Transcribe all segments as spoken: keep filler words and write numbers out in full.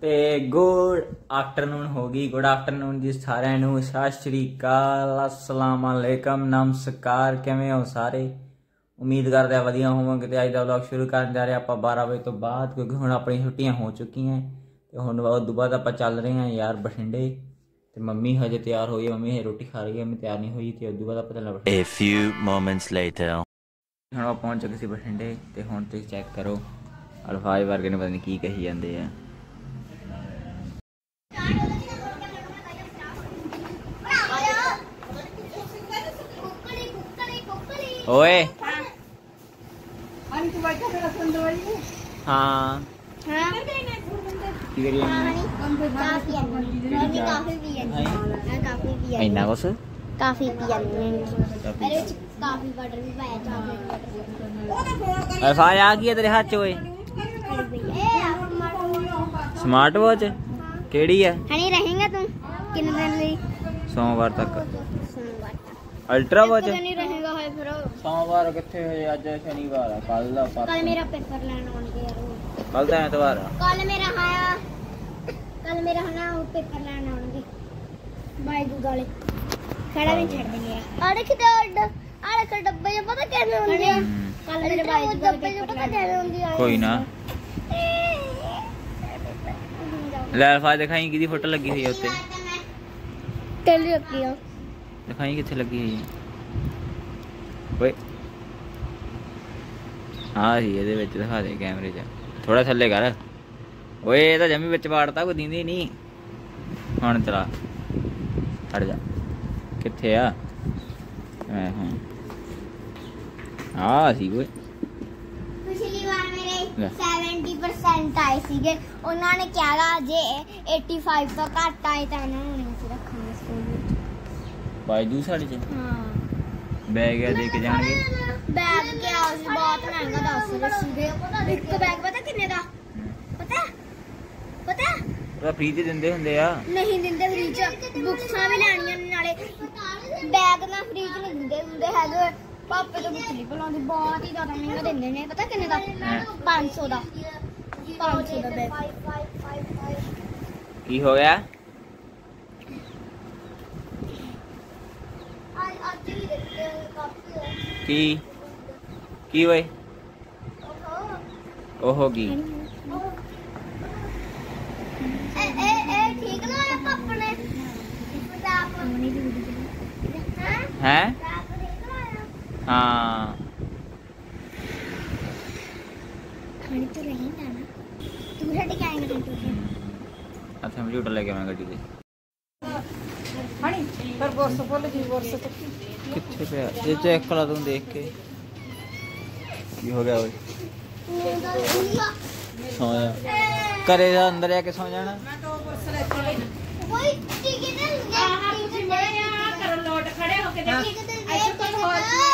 ਤੇ good afternoon ਹੋ ਗਈ। ਗੁੱਡ ਆਫਟਰਨੂਨ ਜੀ ਸਾਰਿਆਂ ਨੂੰ। ਸਤਿ ਸ਼੍ਰੀ ਅਕਾਲ, अस्सलाम वालेकुम, नमस्कार। ਕਿਵੇਂ ਹੋ ਸਾਰੇ? ਉਮੀਦ ਕਰਦੇ ਆ ਵਧੀਆ ਹੋਵਾਂਗੇ। ਤੇ ਅੱਜ ਦਾ ਵਲੌਗ ਸ਼ੁਰੂ ਕਰਨ ਜਾ ਰਹੇ ਆਪਾਂ ਬਾਰਾਂ ਵਜੇ ਤੋਂ ਬਾਅਦ, ਕਿਉਂਕਿ ਹੁਣ ਆਪਣੀ ਛੁੱਟੀਆਂ ਹੋ ਚੁੱਕੀਆਂ ਤੇ ਹੁਣ ਉਸ ਤੋਂ ਬਾਅਦ ਆਪਾਂ ਚੱਲ ਰਹੇ ਹਾਂ ਯਾਰ ਬਠਿੰਡੇ। ਤੇ ਮੰਮੀ ਹਜੇ ਤਿਆਰ ਹੋਈ ਹੈ, ਮੰਮੀ ਹਜੇ ਰੋਟੀ ਖਾ ਰਹੀ ਹੈ, ਮੈਂ ਤਿਆਰ ਨਹੀਂ ਹੋਈ। ਤੇ ਉਸ ਤੋਂ ਬਾਅਦ ਆਪਾਂ ਚੱਲਣਾ ਬਠਿੰਡੇ। A few moments later ਹੁਣ ਆਪਾਂ ਪਹੁੰਚ ਚੁੱਕੇ ਸੀ ਬਠਿੰਡੇ ਤੇ ਹੁਣ ਤੁਸੀਂ ਚੈੱਕ ਕਰੋ ਅਲਫਾਜ਼ ਵਰਗੇ ਨੇ ਪਤਾ ਨਹੀਂ ਕੀ ਕਹੀ ਜਾਂਦੇ ਆ। ओए हाँ इन्ना कुछ काफी काफी वाटर भी पाया अल्फाज आ गया तेरे हाथ च ओए स्मार्ट वॉच केड़ी है? हनी रहेगा तुम कितने दिन में? सोमवार तक अल्ट्रा वॉच नहीं रहेगा है फिर सोमवार किथे है? आज शनिवार है, कल दा कल मेरा पेपर लेना होंगे यार। कल दा एतवार है। कल मेरा आया कल मेरा है ना पेपर लेना होंगे बाय दूध वाले खड़ा भी छड़ देंगे। अरे किधर अरे का डब्बे जो पता कैसे होंगे? कल मेरे भाई दूध डब्बे जो पता कैसे होंगे? कोई ना ले अल्फाज दिखाई किदी फोटो लगी हुई है उत्ते टेली रखी है दिखाई किथे लगी हुई है ओए हाँ जी ये दिखा दे कैमरे च थोड़ा थल्ले कर ओए ये तो जमी बिच वाड़ता कोई दींदी नहीं हुण चला हट जा किथे आ हाँ सी कोई पिछली बार मेरे सत्तर परसेंट आए सीगे उन्होंने क्या जे पचासी तो घट आए तो इन्होंने नहीं रखना स्कूल में बाजू साड़ी च हां बैग है लेके जाएंगे बैग क्या बहुत महंगा दस सीधे एक बैग पता कितने का पता पता पूरा फ्री च दिंदे हुंदे आ नहीं दिंदे फ्री च बुक्सां भी लेणियां नाले बैग ना फ्री च नहीं दिंदे हुंदे है पापे तो बुक नहीं बुलांदे बहुत ही ज्यादा महंगा दिंदे ने पता कितने का पाँच सौ का पाँच सौ का बैग की हो गया की की वे ओहो की ए ए ए ठीक ना है पापा ने हैं हाँ खाने तो रहेगा ना तू रेडी आएंगे तो अच्छा मैं झूठा लेके आऊंगा गड्डी से हनी पर बोर्स बोल जी बोर्स तो किथे पे ये चेक करा तू देख के की हो गया ओए सो जा करे जा अंदर जाके सो जाना मैं तो बोर्स लेके आई कोई टिकट नहीं हां तुझे बड़े यहां कर लोट खड़े होके देखिए ऐसे तो हो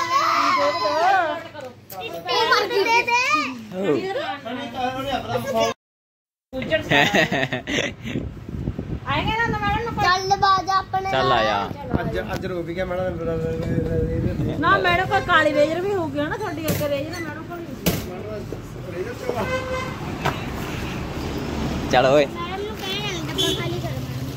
टिकट दे दे आएंगे ना तो मैडम चल बाज अपने चल आया ਅੱਜ ਅੱਜ ਰੋ ਵੀ ਗਿਆ ਮੈਡਮ ना मैडम को काली रेजर भी हो गया ना थोड़ी अगर रेजर मैडम को चल ओए मैडम ਨੂੰ ਕਹਿਣਾ ਡੱਬਾ ਖਾਲੀ ਕਰ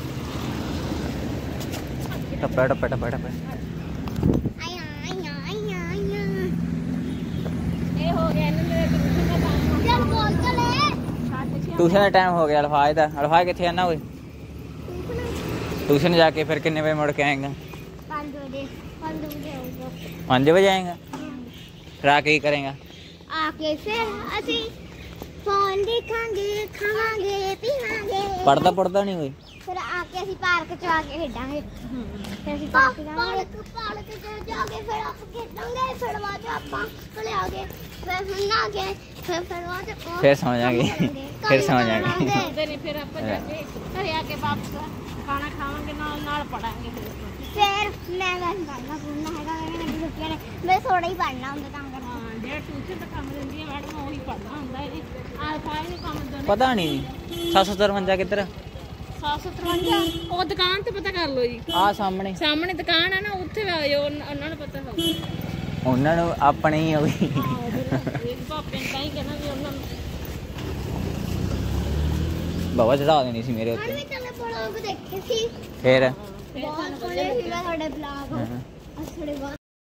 टप्पा टप्पा टप्पा टप्पा ਆਇਆ ਆਇਆ ਆਇਆ ਆਇਆ ये हो गया ना मेरे ट्यूशन का काम ਚੱਲ ਬੋਲ ਚਲੇ ट्यूशन का टाइम हो गया अल्फाज दा। अल्फाज किथे आना ओए ट्यूशन जाके फिर कितने बजे मुड़ के आएगा? पाँच बजे पाँच बजे आऊंगा पाँच बजे आएगा फिर आके ही करेगा? आके फिर ਅਸੀਂ ਫੋਨ ਦੇਖਾਂਗੇ ਖਾਵਾਂਗੇ ਪੀਵਾਂਗੇ पढ़ता पढ़ता नहीं कोई ਫਿਰ ਆਕੇ ਅਸੀਂ ਪਾਰਕ ਚ ਆ ਕੇ ਖੇਡਾਂਗੇ ਫਿਰ ਅਸੀਂ ਪਾਰਕ ਜਾਵਾਂਗੇ ਪਾਰਕ ਚ ਜਾ ਕੇ ਫਿਰ ਆਪਾਂ ਖੇਡਾਂਗੇ ਫਿਰ ਬਾਅਦ ਚ ਆਪਾਂ ਕੋਲੇ ਆ ਗਏ ਫਿਰ ਸੁਣਾਂਗੇ ਫਿਰ ਫਿਰ ਬਾਅਦ ਚ फिर सो जाएंगे फिर सो जाएंगे नहीं फिर आप जाके घर आके वापस खाना खावांगे नाल नाल पढ़ांगे ਫਿਰ ਮੈਂ ਗੱਲ ਕਰਨਾ ਪੂਰਨਾ ਹੈਗਾ ਮੇਰੇ ਨਾਲ ਛੁੱਟੀਆਂ ਨੇ ਮੈਂ ਥੋੜਾ ਹੀ ਪੜਨਾ ਹੁੰਦਾ ਤਾਂ ਕਰਨਾ हां जे ट्यूशन का काम दिंदी है मैडम वही पढ़ना ਹੁੰਦਾ है अल्फाज ਨੂੰ ਕੰਮ ਦੋਨੇ पता नहीं सात सौ तिरवंजा किधर सात सौ तिरवंजा ਉਹ ਦੁਕਾਨ ਤੇ ਪਤਾ ਕਰ ਲਓ ਜੀ आ सामने ਸਾਹਮਣੇ ਦੁਕਾਨ ਹੈ ਨਾ ਉੱਥੇ ਆਇਓ ਉਹਨਾਂ ਨੂੰ ਪਤਾ ਹੋਊ ਉਹਨਾਂ ਨੂੰ ਆਪਣੇ ਹੀ ਹੋਈ ਇਹ ਪਾਪੇ ਨੇ ਕਹੀ ਕਹਿੰਦਾ ਵੀ ਉਹਨਾਂ ਨੂੰ बाबा चढ़ा देनी सी मेरे ਹੁਣ उत्ते ਵੀ ਤੇਰੇ ਬਲੌਗ ਦੇਖੇ ਸੀ फिर ਬਹੁਤ ਸੋਹਣੇ ਸੀਗਾ ਤੁਹਾਡੇ ਬਲੌਗ ਅਸੜੇ ਬਹੁਤ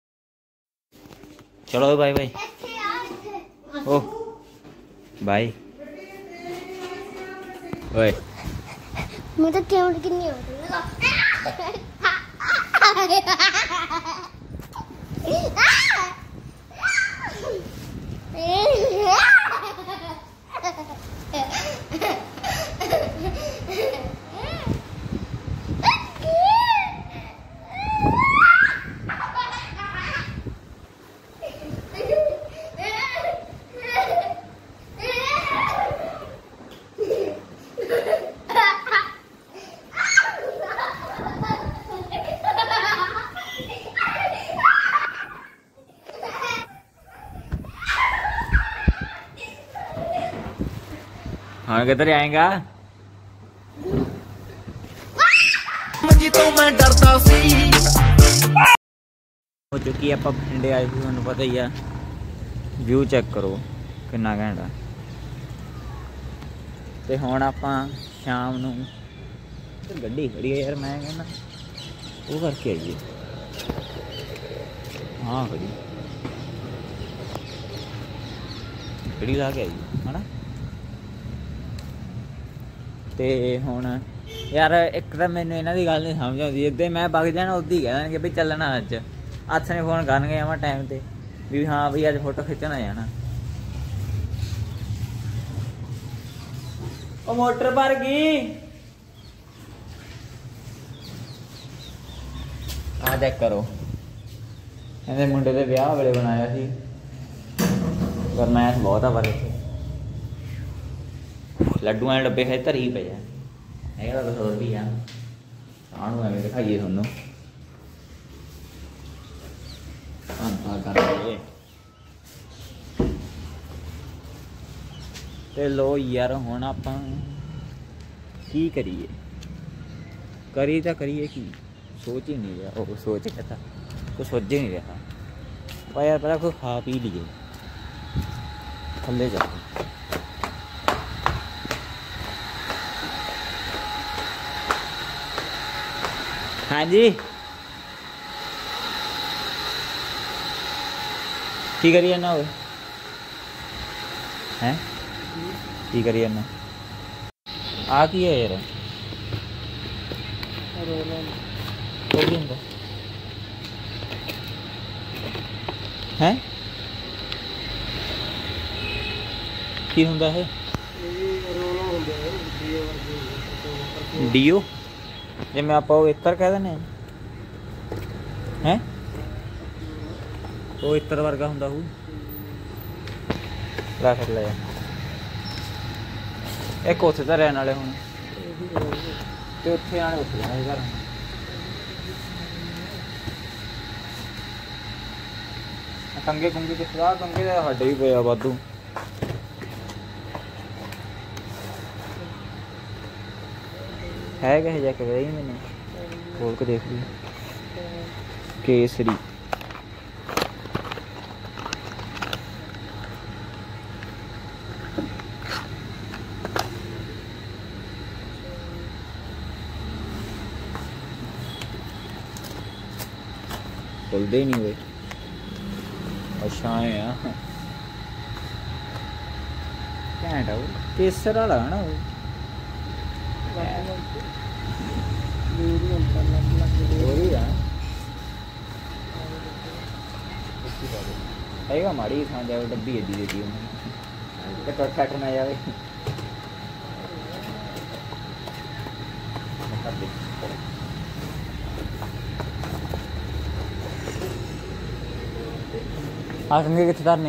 चलो बाय बाय ਇੱਥੇ ਆ ਇੱਥੇ ओ बाय ओए ਮੈਂ ਤਾਂ ਕਾਊਂਟ ਕਿੰਨੀ ਹੋ ਗਈ हाँ किधर आएगा हो चुकी है बठिंडे आए थे तुहानू पता ही है व्यू चेक करो कितना घंटा ते हुण आपां शाम नू गड्डी खड़ी है यार मैं कहना वो करके आइए हाँ खड़ी खड़ी ला के आइए है ना ते हुण यार एक तो मैनू इन्हां दी गल नहीं समझ आती जिद्दे मैं बग जाना उद्दी कह देंगे भी चलना अज हत्थ ने फोन करनगे आवां टाइम ते भी हाँ भी अज फोटो खिच्चना जाना ओ मोटर भर गई आ चेक करो इहदे मुंडे दे विआह वेले बनाया सी गरमैश बहुत आ पर इत्थे लड्डू के डब्बे खाए धरी पे है तो सौ रुपया सानू एवं दिखाइए थोनू ते लो यार हुण आपां की करिए करी तो करिए की सोच ही नहीं रहा वो सोच कहता कुछ सोच ही नहीं रहा पर यार पहले कोई खा पी लिए थल्ले जाओ हाँ जी की करिए ना हैं की करिए ना आ की है यार हैं की हुंदा है डीओ जिमें आप इत्र कह देने हैं वो इत्र वर्गा हुंदा हूँ रख ले एक उत्थे तो रहने वाले हुण ते उत्थे आने उत्थे जाना घर कंगे कुंगे किथे आ कंगे तो साडे भी पिया वाधू है कहे जाके वही मैंने खोल के देख ली केसरी खुलते ही नहीं हुए अच्छा है घैंट है वो केसर वाला है ना वो है माड़ी थां जाए डब्बी एडी दे दी उन्होंने कट कट ना जाए आ कंगे कित्थे धरने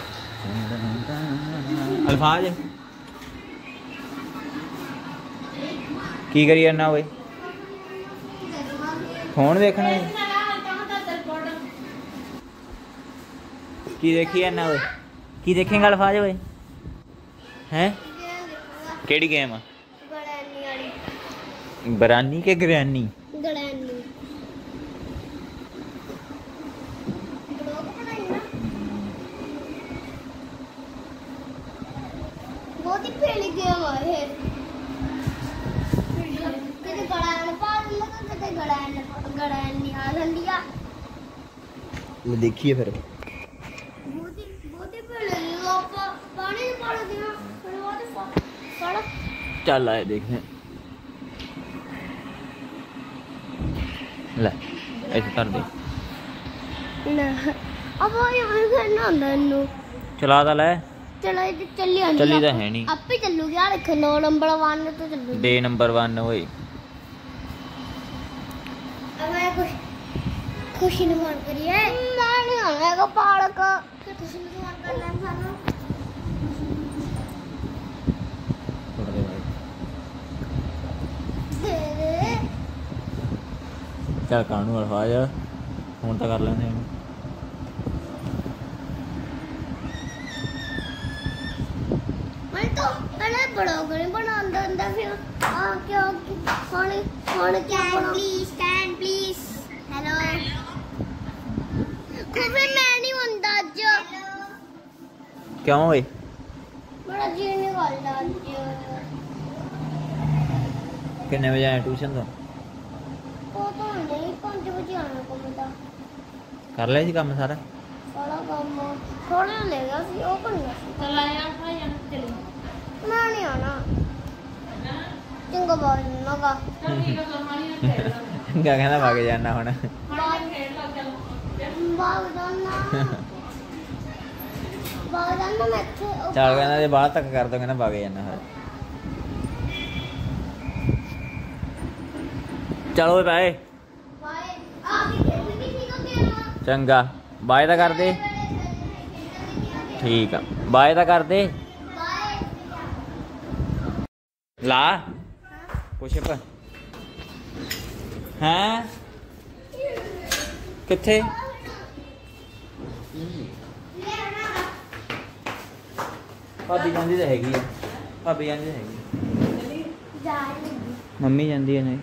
अल्फाज ਕੀ ਕਰੀ ਜਾਂਦਾ ਓਏ ਫੋਨ ਦੇਖਣਾ ਏ ਕੀ ਦੇਖੀ ਜਾਂਦਾ ਓਏ ਕੀ ਦੇਖੇਂਗਾ ਅਲਫਾਜ਼ ਓਏ ਹੈ ਕਿਹੜੀ ਗੇਮ ਆ ਗੜਾਨੀ ਵਾਲੀ ਬਰਾਨੀ ਕੇ ਗਰਾਨੀ ਗੜਾਨੀ ਬਲੌਗ ਬਣਾਈ ਨਾ ਬਹੁਤ ਹੀ ਪਹਿਲੀ ਗੇਮ ਆ ਇਹ ਕਿਤੇ ਗੜਾਨ ਪਾ ਲਗਾ ਕਿਤੇ ਗੜਾਨ ਗੜਾਨੀ ਆ ਲੰਡੀਆ ਲੈ ਦੇਖੀਏ ਫਿਰ ਬਹੁਤ ਹੀ ਬਹੁਤ ਹੀ ਪਹਿਲੇ ਲੋਕ ਪਾਣੀ ਪਾ ਲਦੇ ਨਾ ਫਿਰ ਬਹੁਤ ਪੜ ਚੱਲ ਆਏ ਦੇਖਦੇ ਲੈ ਇੱਥੇ ਕਰ ਦੇ ਨਾ ਅਬ ਉਹ ਇਹ ਕਰਨਾ ਹੁੰਦਾ ਇਹਨੂੰ ਚਲਾ ਤਾਂ ਲੈ ਚਲੋ ਇਹ ਚੱਲੀ ਆਂਦੀ ਚੱਲੀ ਤਾਂ ਹੈ ਨਹੀਂ ਆਪੇ ਚੱਲੂਗੀ ਆ ਦੇਖ ਨੌ ਨੰਬਰ ਇੱਕ ਤੇ ਚੱਲੂਗੀ ਡੇ ਨੰਬਰ ਇੱਕ ਓਏ अब मैं कुछ खुशी ने फोन करी है मैं नहीं आना है पार्क फिर खुशी ने फोन कर लें सानू दे दे ਚੱਲ ਕਾਨੂੰ ਅਲਫਾਜ਼ ਹੁਣ ਤਾਂ ਕਰ ਲੈਂਦੇ ਇਹਨੂੰ मैं तो पहले बड़ा गने बनांदा अंदा फिर आ क्या कौन कौन क्या प्लीज स्टैंड प्लीज हेलो फिर मैं नहीं होंदा आज ਕਿਉਂ ਓਏ बड़ा जी नहीं करदा आज ਕਿੰਨੇ ਵਜੇ ਆਇਆ ਟਿਊਸ਼ਨ ਤੋਂ ਉਹ ਤਾਂ ਨਹੀਂ ਪੰਜ ਵਜੇ ਆਣਾ ਕੰਮ ਦਾ ਕਰ ਲਿਆ ਸੀ ਕੰਮ ਸਾਰਾ ਸਾਰਾ ਕੰਮ ਥੋੜਾ ਲੈ ਗਿਆ ਸੀ ਉਹ ਕਰਨਾ ਸੀ ਚਲ ਆਇਆ ਭਾਈ ਜਾਨ ਚਲੀ ਮੈਂ ਨਹੀਂ ਆਣਾ ਚੰਗਾ ਬਾਲ ਨਗਾ ਚਲ ਠੀਕ ਆ ਕਰਮਾਨੀ ਨਾ ਖੇਡ ਕਿਆ ਕਹਿੰਦਾ ਵਗ ਜਾਣਾ ਹੁਣ ਬਾਹਰ ਖੇਡ ਲੱਗ ਚੱਲ ਬਾਗ ਦਾਨਾ ਬਾਗ ਦਾਨਾ ਮੈਂ ਇੱਥੇ ਉਹ- ਚੱਲ ਕਹਿੰਦਾ ਜੇ ਬਾਹਰ ਤੱਕ ਕਰ ਦੋ ਕਹਿੰਦਾ ਵਗ ਜਾਣਾ ਫਿਰ ਚਲੋ ਬਾਏ ਬਾਏ ਆ ਵੀ ਖੇਡ ਵੀ ਠੀਕ ਹੋ ਗਿਆ ਚੰਗਾ ਬਾਏ ਤਾਂ ਕਰ ਦੇ ਠੀਕ ਆ ਬਾਏ ਤਾਂ ਕਰ ਦੇ ਬਾਏ ਲਾ ਪੁਸ਼ਪ ਹੈਂ ਕਿੱਥੇ ਭਾਬੀ ਜਾਂਦੀ ਤਾਂ ਹੈਗੀ ਆ ਭਾਬੀ ਜਾਂਦੀ ਤਾਂ ਹੈਗੀ ਜਾ ਰਹੀ ਮੰਮੀ ਜਾਂਦੀ ਹੈ ਨਹੀਂ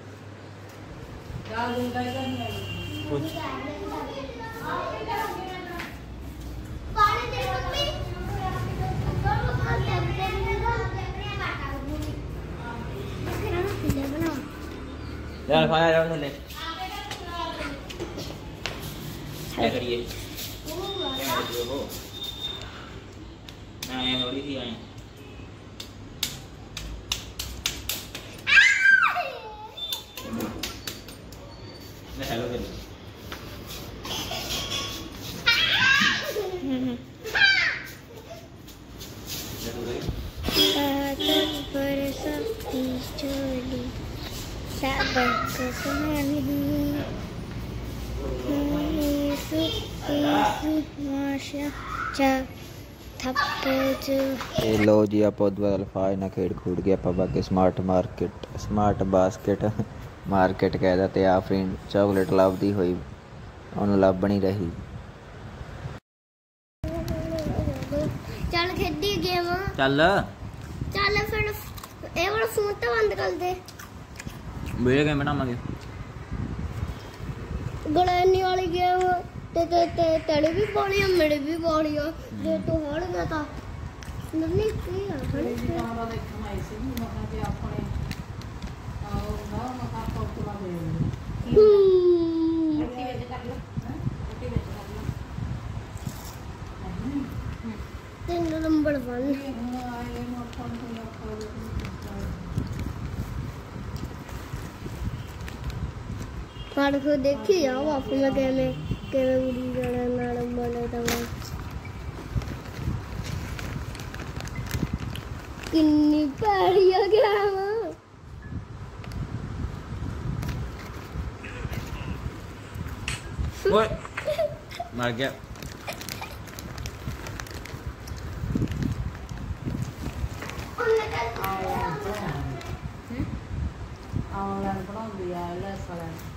ਕੁਛ ਪਾਣੀ ਦੇ ਮੰਮੀ ਗਰਮ ਕਰ ਦੇ ਦੇ ਬਣਾ ਯਾਰ ਖਾਇਆ ਜਾਓ ਥੱਲੇ क्या करिए मैं आया थोड़ी सी आए मैं हेलो कर पर सब चोली सबक सुनानी ਇਹ ਲੋ ਜੀ ਆਪਾਂ ਉਦੋਂ ਬਾਅਦ ਅਲਫਾਜ਼ ਨਾਲ ਖੇਡ ਖੂਡ ਕੇ ਆਪਾਂ ਬਾਕੀ smart market smart basket market ਕਹਿਦਾ ਤੇ ਆ ਫਰੈਂਡ ਚਾਕਲੇਟ ਲੱਭਦੀ ਹੋਈ ਉਹਨੂੰ ਲੱਭ ਨਹੀਂ ਰਹੀ ਚੱਲ ਖੇਡੀ ਗੇਮ ਚੱਲ ਚੱਲ ਫਿਰ ਇਹ ਵਾਲਾ ਫੋਨ ਤਾਂ ਬੰਦ ਕਰ ਦੇ ਵੀਡੀਓ ਗੇਮ ਬਣਾਵਾਂਗੇ ਗੜਾਨੀ ਵਾਲੀ ਗੇਮ ਤੇ ਤੇ ਤੇ ਤੇਰੀ ਵੀ ਪਾਣੀ ਆ ਮੇਰੇ ਵੀ ਪਾਣੀ ਆ ਜੇ ਤੂੰ ਹੜ ਗਿਆ ਤਾਂ ਨਹੀਂ ਕੀ ਆ ਹੜ ਗਿਆ ਦਾ ਦੇਖਣ ਆਈ ਸੀ ਮਖਾਂ ਤੇ ਆਪਣੇ ਆਓ ਨਾ ਮਖਾਂ ਕੋਤਲਾ ਦੇ ਹੂੰ ਰੋਟੀ ਵਿੱਚ ਕਰ ਲਓ ਰੋਟੀ ਵਿੱਚ ਕਰ ਲਓ ਤਿੰਨ ਨੰਬਰ ਵਨ ਆਏ ਮੋਟਾਂ ਤੋਂ ਫੜ ਕੇ ਦੇਖੀ ਆ ਵਾਪ ਮੈਂ ਕਿਵੇਂ ਕਿਵੇਂ ਉੜੀ ਜਾਣਾ ਨਾਲ ਮਲੇ ਤਾਂ ਕਿੰਨੀ ਪੈੜੀ ਆ ਗਿਆ ਵਾ ਓਏ ਮਰ ਗਿਆ ਨੂੰ ਪੜਾਉਂਦੀ ਆ ਲੈਸ ਵਾਲਿਆਂ ਨੂੰ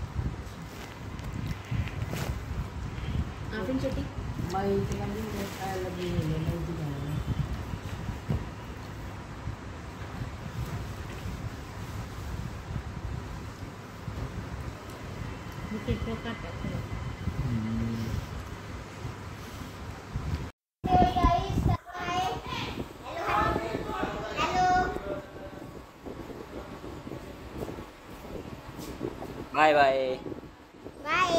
ਆਫਿਨ ਛੋਟੀ ਮਾਈ ਤੇ ਕਹਿੰਦੀ ਮੈਂ ਸਾਲ ਲੱਗੀ ਹੋਈ ਹੈ ਮੈਂ ਜੀ ਜਾਣਾ मुझे तो काट है बाय बाय बाय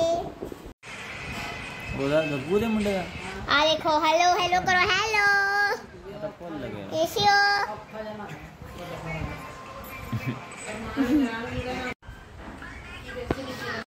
बोला गग्गू दे मुंडे का आ देखो हेलो हेलो करो हेलो तो कौन लगे कैसे हो ਔਖਾ ਜਾਣਾ